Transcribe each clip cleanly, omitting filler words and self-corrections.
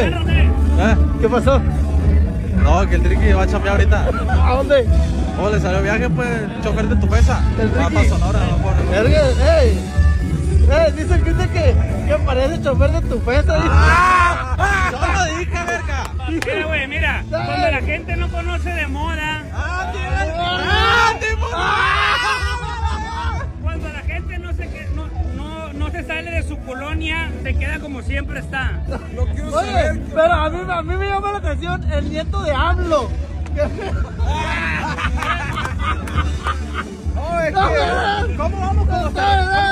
güey? ¿Qué pasó? No, que el Triqui va a chambear ahorita. ¿A dónde? Oh, le salió viaje, pues, chofer de tu pesa. Va para Sonora, no por... Dice que parece chofer de tu pesa. ¡Yo lo dije, verga! Mira, güey, mira, cuando la gente no conoce de moda, cuando la gente no se sale de su colonia, se queda como siempre está. Lo quiero Oye, pero a mí me llama la atención el nieto de AMLO. ¿Cómo vamos con los...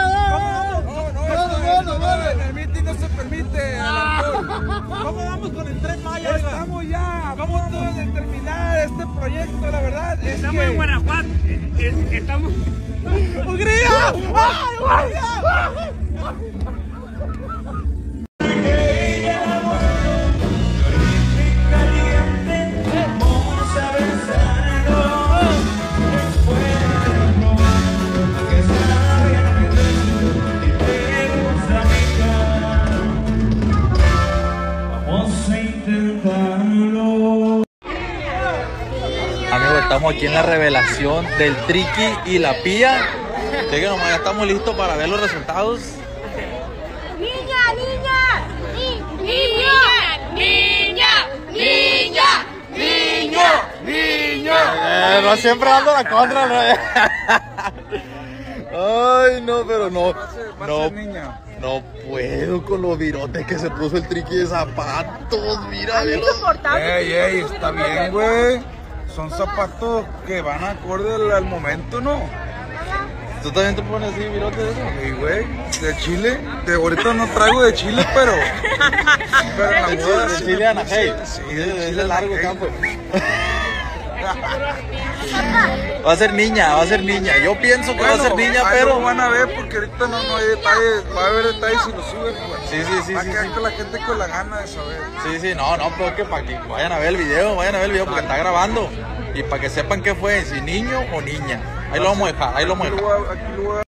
No, en el meeting no se permite el alcohol. ¿Cómo vamos con el Tren Maya? Estamos ya. ¿Cómo vamos a terminar este proyecto? La verdad es Estamos en Guanajuato, estamos... ¡Hungría! ¡Ay, Amigos, estamos aquí en la revelación del Triqui y la Pía. Así que nomás ya estamos listos para ver los resultados. ¡Niña, niña! ¡Niña! ¡Niña! ¡Niña! No, siempre dando la contra, ¿no? Ay, no, pero no. No puedo con los virotes que se puso el Triqui de zapatos. Mira, Es insoportable. Ey, está bien, güey. Son zapatos que van acorde al momento, ¿no? ¿Tú también te pones así virotes de eso? Sí, güey. De Chile. Ahorita no traigo de Chile, pero en la moda. De Chile a Anaheim. Sí, Es de largo Anaheim. campo. Va a ser niña. Yo pienso que va a ser niña, ahí pero... lo van a ver porque ahorita no hay detalles. Va a haber detalles si lo suben, pues. Sí. Va a quedar con la gente con la gana de saber. Sí, no, pero que para que vayan a ver el video, porque está grabando. Y para que sepan qué fue, si niño o niña. Ahí lo vamos a dejar, Aquí lo voy a